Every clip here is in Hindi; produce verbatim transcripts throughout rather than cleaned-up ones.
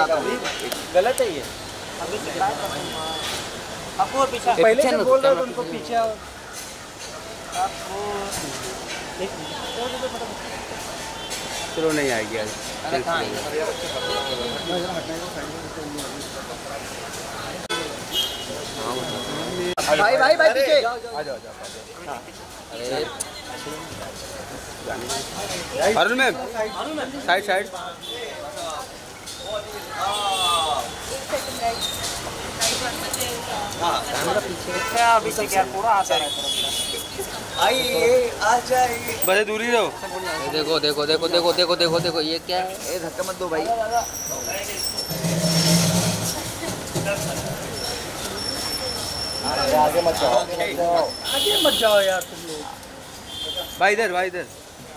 बताता हूँ, गलत है ये। आपको पीछे पहले से बोल रहे हो उनको पीछे आओ। आपको चलो नहीं आएगी आज। भाई भाई भाई पीछे आ जाओ आ जाओ। Arun ma'am side side. अभी से क्या पूरा आता है। आइए आ जाइए, बड़े दूरी रहो। देखो देखो देखो देखो देखो देखो देखो ये क्या है? ए धक्का मत दो भाई। आगे मत जाओ, आगे मत जाओ यार तुम लोग। भाई इधर भाई इधर।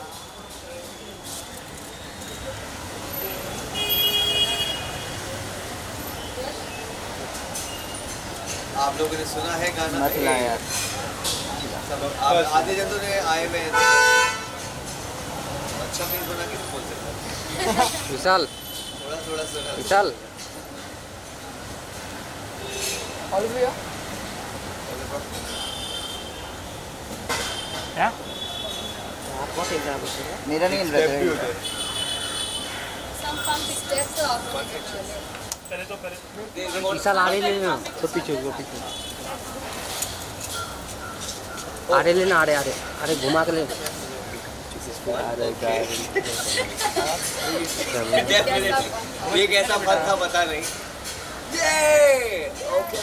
आप लोगों ने सुना है गाना? मत ला यार। सब आप आधे जन तो ने आए हुए हैं। अच्छा पेज बना के बोल सकते हैं। विशाल थोड़ा थोड़ा सुना। विशाल और भी क्या? मेरा नहीं इंटरेस्ट। विशाल आड़े लेना तो पीछे वो पीछे आड़े लेना आड़े आड़े अरे घुमा के ले। ये कैसा फल था पता नहीं। ये ओके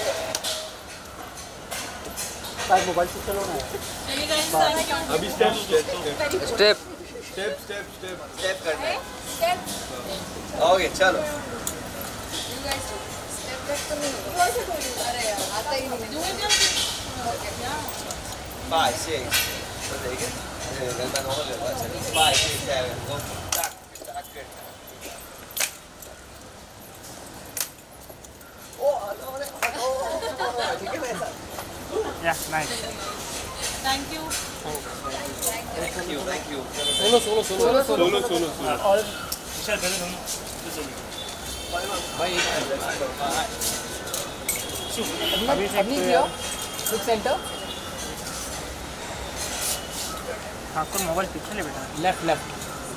मोबाइल से चलो ना। अभी step step step step step step step करना है। ओके चलो। Five, six. So they get. Then I know what it is. Five, six, seven. Go. Tack, tack, tack. Oh, no, no, oh, ठीक है वैसा. Yeah, nice. Thank you. Thank you, thank you. Solo solo solo solo solo solo. और विशाल पहले दोनों भाई अभी अभी किया लुक सेंटर। ठाकुर मोबाइल पीछे ले बेटा। Left left.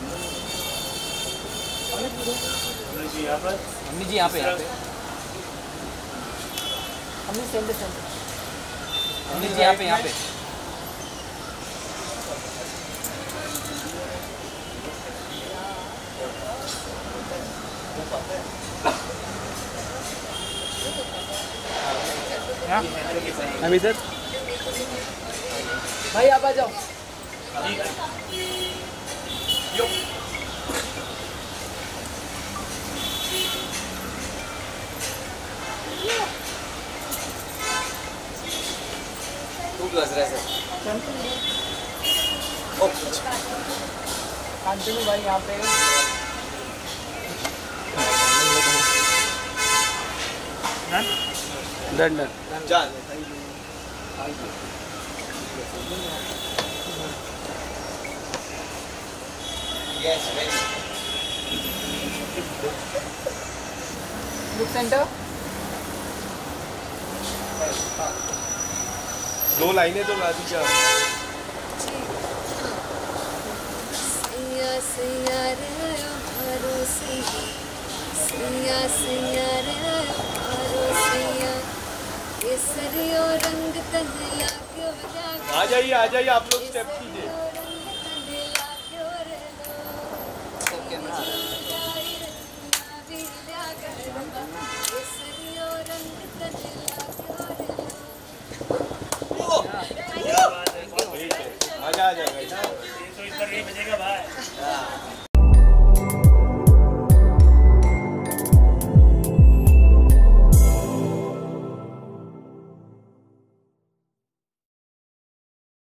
जी यहाँ पर मम्मी जी यहाँ पे यहाँ पे। Mummy centre centre. Mummy ji यहाँ पे यहाँ पे। हम इधर। भाई आप आ जाओ। Too close, right? Okay. Continue भाई यहाँ पे। Done done. Done. Yes, ready. Look centre. दो लाइनें तो गा दी क्या? सैया सैया रे भरोसे सैया सैया रे भरोसे केसरियो रंग तहला क्यों बजा। आ जाइए आ जाइए आप लोग स्टेप कीजिए। केसरियो रंग तहला क्यों